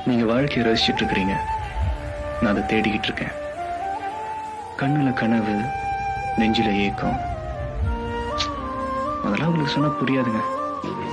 நீங்க வாழ்க்கையை ரசிச்சிட்டு இருக்கிறீங்க, நான் அதை தேடிக்கிட்டு இருக்கேன். கண்ணுல கனவு, நெஞ்சில ஏக்கம். அதெல்லாம் உங்களுக்கு சொன்னா புரியாதுங்க.